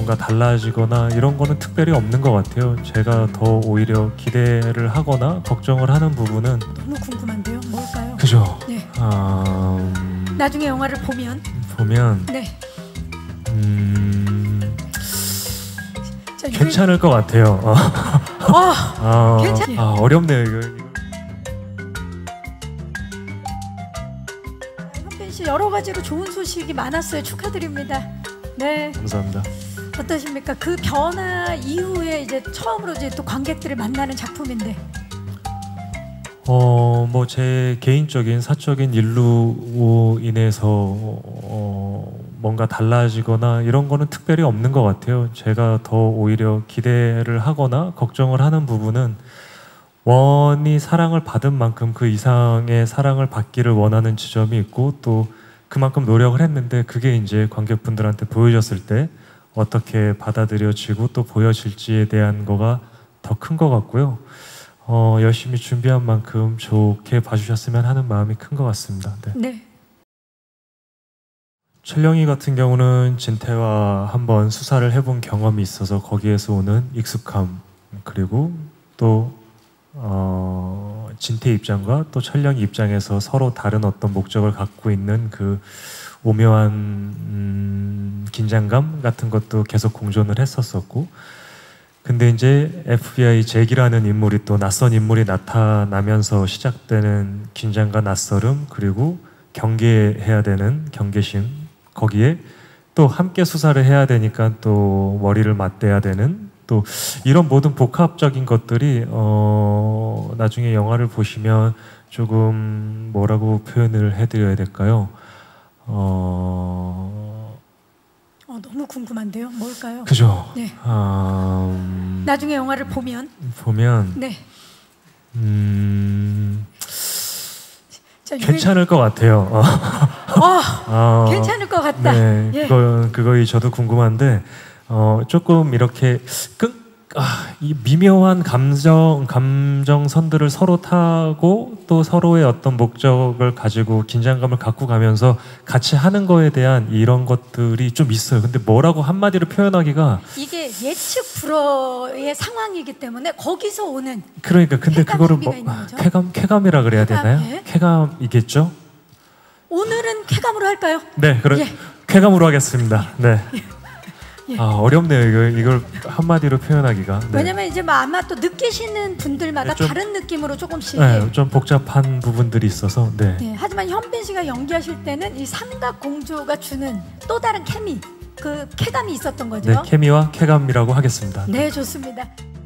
뭔가 달라지거나 이런 거는 특별히 없는 것 같아요. 제가 더 오히려 기대를 하거나 걱정을 하는 부분은 너무 궁금한데요. 뭘까요? 그죠? 네. 나중에 영화를 보면 네. 자, 괜찮을 것 같아요. 어렵네요 이거. 현빈 씨 여러 가지로 좋은 소식이 많았어요. 축하드립니다. 네. 감사합니다. 어떠십니까? 그 변화 이후에 이제 처음으로 이제 또 관객들을 만나는 작품인데. 뭐 제 개인적인 사적인 일로 인해서 뭔가 달라지거나 이런 거는 특별히 없는 것 같아요. 제가 더 오히려 기대를 하거나 걱정을 하는 부분은 원이 사랑을 받은 만큼 그 이상의 사랑을 받기를 원하는 지점이 있고 또 그만큼 노력을 했는데 그게 이제 관객분들한테 보여졌을 때 어떻게 받아들여지고 또 보여질지에 대한 거가 더 큰 것 같고요. 열심히 준비한 만큼 좋게 봐주셨으면 하는 마음이 큰 것 같습니다. 네. 철령이 같은 경우는 진태와 한번 수사를 해본 경험이 있어서 거기에서 오는 익숙함 그리고 또 진태 입장과 또 철령이 입장에서 서로 다른 어떤 목적을 갖고 있는 그 오묘한 긴장감 같은 것도 계속 공존을 했었었고 근데 이제 FBI 잭이라는 인물이 또 낯선 인물이 나타나면서 시작되는 긴장과 낯설음 그리고 경계해야 되는 경계심 거기에 또 함께 수사를 해야 되니까 또 머리를 맞대야 되는 또 이런 모든 복합적인 것들이 나중에 영화를 보시면 조금 뭐라고 표현을 해드려야 될까요? 너무 궁금한데요. 뭘까요? 그죠? 네. 나중에 영화를 보면 네. 괜찮을 것 같아요. 괜찮을 것 같다. 네, 예. 그거이 저도 궁금한데 조금 이렇게 이 미묘한 감정선들을 서로 타고 또 서로의 어떤 목적을 가지고 긴장감을 갖고 가면서 같이 하는 거에 대한 이런 것들이 좀 있어요. 근데 뭐라고 한마디로 표현하기가 이게 예측 불허의 상황이기 때문에 거기서 오는 그러니까 근데 그거를 뭐 쾌감이라 그래야 되나요? 예. 쾌감이겠죠? 오늘은 쾌감으로 할까요? 네, 예. 쾌감으로 하겠습니다. 네. 예. 어렵네요. 이걸 한마디로 표현하기가. 네. 왜냐면 이제 아마 또 느끼시는 분들마다 다른 느낌으로 조금씩. 네, 좀 복잡한 부분들이 있어서. 네. 네. 하지만 현빈 씨가 연기하실 때는 이 삼각 공조가 주는 또 다른 케미, 그 쾌감이 있었던 거죠. 네, 케미와 쾌감이라고 하겠습니다. 네, 좋습니다.